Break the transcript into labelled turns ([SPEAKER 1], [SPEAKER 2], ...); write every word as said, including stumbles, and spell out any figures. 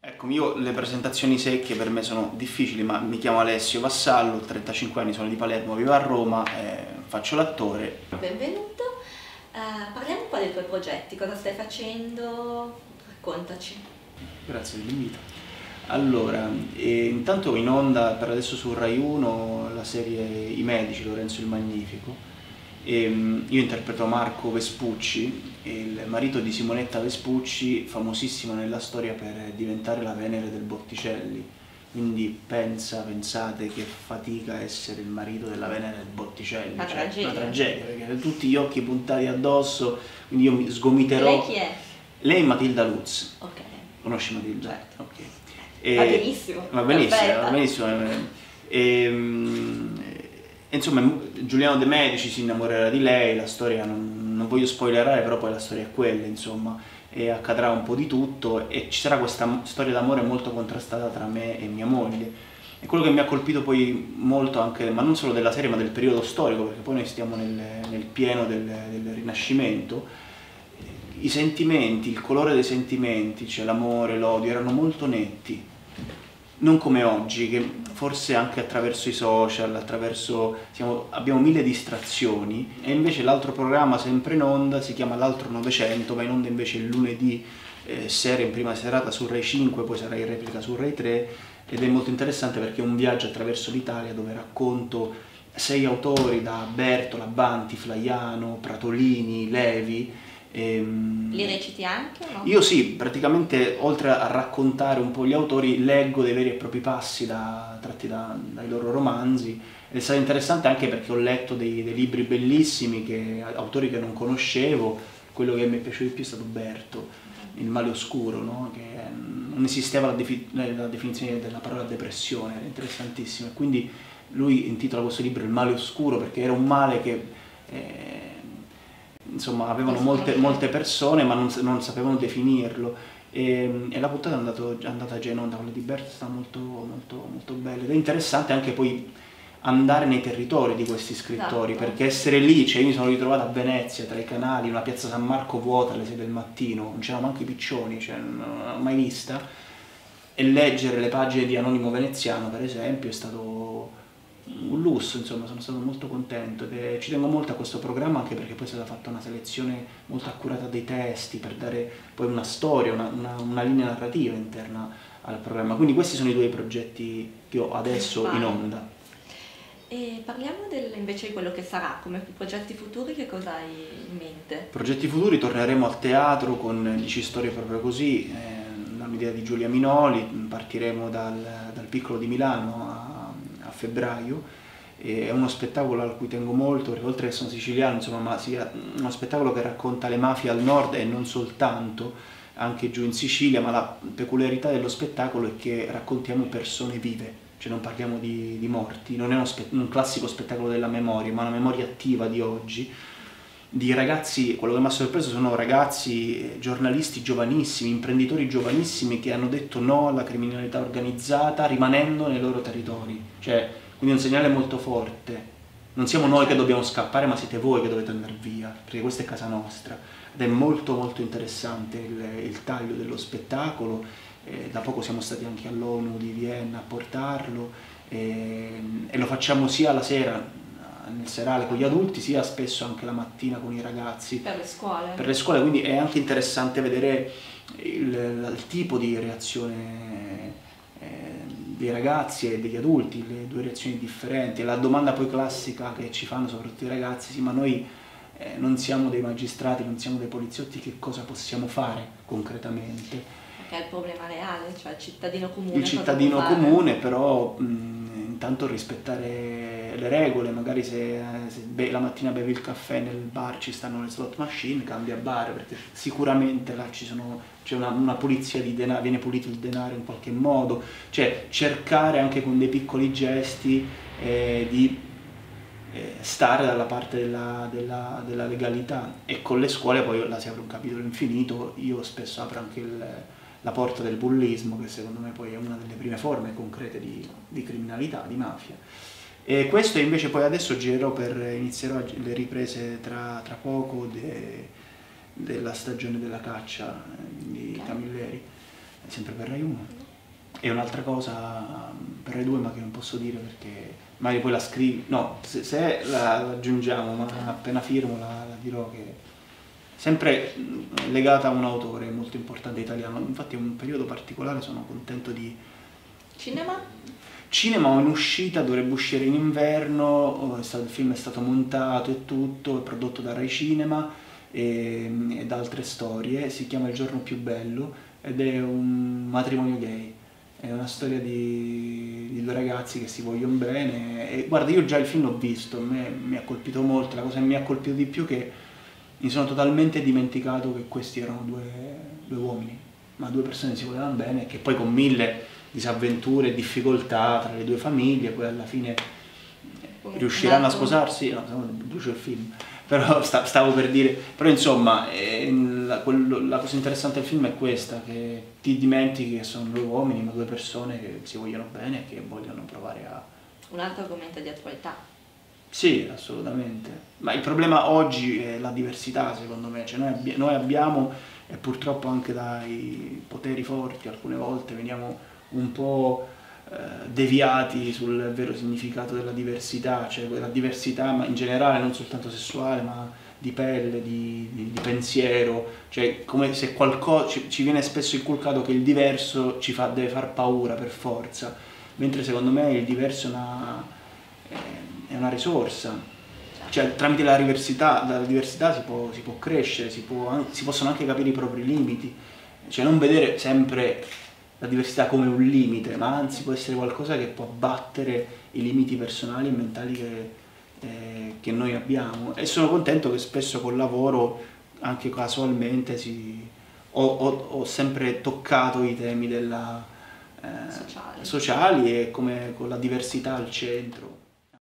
[SPEAKER 1] Ecco, io le presentazioni secche per me sono difficili, ma mi chiamo Alessio Vassallo, ho trentacinque anni, sono di Palermo, vivo a Roma, eh, faccio l'attore.
[SPEAKER 2] Benvenuto, uh, parliamo un po' dei tuoi progetti, cosa stai facendo? Raccontaci.
[SPEAKER 1] Grazie dell'invito. Allora, eh, intanto in onda per adesso su Rai uno la serie I Medici, Lorenzo il Magnifico. E, io interpreto Marco Vespucci, il marito di Simonetta Vespucci, famosissimo nella storia per diventare la Venere del Botticelli. Quindi pensa, pensate che fatica essere il marito della Venere del Botticelli.
[SPEAKER 2] Una
[SPEAKER 1] cioè,
[SPEAKER 2] tragedia.
[SPEAKER 1] Una tragedia, perché tutti gli occhi puntati addosso, quindi io mi sgomiterò.
[SPEAKER 2] Lei chi è?
[SPEAKER 1] Lei è Matilda Lutz.
[SPEAKER 2] Ok.
[SPEAKER 1] Conosci Matilda?
[SPEAKER 2] Certo.
[SPEAKER 1] Ok. E,
[SPEAKER 2] Va benissimo.
[SPEAKER 1] Va benissimo,
[SPEAKER 2] Perfetta.
[SPEAKER 1] va benissimo. E, insomma, Giuliano De Medici si innamorerà di lei, la storia non, non voglio spoilerare, però poi la storia è quella, insomma, e accadrà un po' di tutto e ci sarà questa storia d'amore molto contrastata tra me e mia moglie. E quello che mi ha colpito poi molto anche, ma non solo della serie, ma del periodo storico, perché poi noi stiamo nel, nel pieno del, del Rinascimento, i sentimenti, il colore dei sentimenti, cioè l'amore, l'odio, erano molto netti. Non come oggi, che forse anche attraverso i social, attraverso, siamo, abbiamo mille distrazioni, e invece l'altro programma sempre in onda si chiama L'altro Novecento, va in onda invece il lunedì eh, sera in prima serata su Rai cinque, poi sarà in replica su Rai tre, ed è molto interessante perché è un viaggio attraverso l'Italia dove racconto sei autori, da Bertola, Banti, Flaiano, Pratolini, Levi.
[SPEAKER 2] Li reciti anche o no?
[SPEAKER 1] Io sì, praticamente oltre a raccontare un po' gli autori, leggo dei veri e propri passi da, tratti da, dai loro romanzi, ed è stato interessante anche perché ho letto dei, dei libri bellissimi, che, autori che non conoscevo. Quello che mi è piaciuto di più è stato Berto, Il male oscuro, no? Che non esisteva la, defi la definizione della parola depressione, era interessantissimo, e quindi lui intitola questo libro Il male oscuro perché era un male che eh, insomma avevano molte, molte persone ma non, non sapevano definirlo, e, e la puntata è, andato, è andata già in onda, quella di Berto, è stata molto, molto, molto bella, ed è interessante anche poi andare nei territori di questi scrittori,
[SPEAKER 2] esatto.
[SPEAKER 1] Perché essere lì, cioè io mi sono ritrovato a Venezia tra i canali, una piazza San Marco vuota alle sei del mattino, non c'erano manco i piccioni, cioè non l'ho mai vista, e leggere le pagine di Anonimo Veneziano per esempio è stato un lusso, insomma, sono stato molto contento, e ci tengo molto a questo programma anche perché poi è stata fatta una selezione molto accurata dei testi per dare poi una storia, una, una, una linea narrativa interna al programma. Quindi questi sono i due progetti che ho adesso in onda.
[SPEAKER 2] E parliamo del, invece di quello che sarà, come progetti futuri, che cosa hai in mente?
[SPEAKER 1] Progetti futuri, torneremo al teatro con Dici Storie proprio così, eh, un'idea di Giulia Minoli, partiremo dal, dal Piccolo di Milano a, a febbraio. È uno spettacolo a cui tengo molto perché oltre che sono siciliano, insomma, ma sia uno spettacolo che racconta le mafie al nord e non soltanto, anche giù in Sicilia, ma la peculiarità dello spettacolo è che raccontiamo persone vive, cioè non parliamo di, di morti, non è uno un classico spettacolo della memoria, ma una memoria attiva di oggi, di ragazzi. Quello che mi ha sorpreso sono ragazzi, giornalisti giovanissimi, imprenditori giovanissimi che hanno detto no alla criminalità organizzata rimanendo nei loro territori, cioè quindi un segnale molto forte. Non siamo noi che dobbiamo scappare, ma siete voi che dovete andare via, perché questa è casa nostra. Ed è molto molto interessante il, il taglio dello spettacolo. Eh, da poco siamo stati anche all'ONU di Vienna a portarlo, eh, e lo facciamo sia la sera nel serale con gli adulti, sia spesso anche la mattina con i ragazzi.
[SPEAKER 2] Per le scuole.
[SPEAKER 1] Per le scuole, quindi è anche interessante vedere il, il tipo di reazione eh, dei ragazzi e degli adulti, le due reazioni differenti. La domanda poi classica che ci fanno soprattutto i ragazzi: sì, ma noi eh, non siamo dei magistrati, non siamo dei poliziotti, che cosa possiamo fare concretamente?
[SPEAKER 2] Che è il problema reale, cioè il cittadino comune.
[SPEAKER 1] Il cittadino comune, però mh, intanto rispettare le regole, magari se, se be la mattina bevi il caffè nel bar ci stanno le slot machine, cambia bar, perché sicuramente là ci sono, c'è una, una pulizia di denaro, viene pulito il denaro in qualche modo, cioè cercare anche con dei piccoli gesti eh, di eh, stare dalla parte della, della, della legalità. E con le scuole poi là si apre un capitolo infinito. Io spesso apro anche il la porta del bullismo, che secondo me poi è una delle prime forme concrete di, di criminalità, di mafia. E questo invece poi adesso girerò per, inizierò le riprese tra, tra poco de, della stagione della caccia di Camilleri. sempre per Rai uno. E un'altra cosa per Rai due, ma che non posso dire perché magari poi la scrivi, no, se, se la, la aggiungiamo, ma appena firmo la, la dirò, che sempre legata a un autore molto importante italiano. Infatti è un periodo particolare, sono contento di...
[SPEAKER 2] Cinema?
[SPEAKER 1] Cinema in uscita, dovrebbe uscire in inverno, il film è stato montato e tutto, è prodotto da Rai Cinema e, e da altre storie, si chiama Il giorno più bello ed è un matrimonio gay, è una storia di, di due ragazzi che si vogliono bene e guarda, io già il film l'ho visto, a me mi ha colpito molto, la cosa che mi ha colpito di più è che mi sono totalmente dimenticato che questi erano due, due uomini, ma due persone che si volevano bene e che poi con mille disavventure e difficoltà tra le due famiglie poi alla fine riusciranno a sposarsi. No, brucio il film, però stavo per dire, però insomma eh, la, quello, la cosa interessante del film è questa, che ti dimentichi che sono due uomini ma due persone che si vogliono bene e che vogliono provare a...
[SPEAKER 2] Un altro argomento di attualità.
[SPEAKER 1] Sì, assolutamente, ma il problema oggi è la diversità, secondo me, cioè noi, abbi noi abbiamo, e purtroppo anche dai poteri forti alcune volte veniamo un po' eh, deviati sul vero significato della diversità, cioè la diversità ma in generale, non soltanto sessuale, ma di pelle, di, di, di pensiero, cioè come se qualcosa ci, ci viene spesso inculcato che il diverso ci fa, deve far paura per forza, mentre secondo me il diverso è una, è una risorsa, cioè tramite la diversità, dalla diversità si può, si può crescere, si, può, si possono anche capire i propri limiti, cioè non vedere sempre la diversità come un limite, ma anzi può essere qualcosa che può abbattere i limiti personali e mentali che, eh, che noi abbiamo. E sono contento che spesso col lavoro, anche casualmente, si, ho, ho, ho sempre toccato i temi della, eh,
[SPEAKER 2] Sociali.
[SPEAKER 1] sociali e come con la diversità al centro.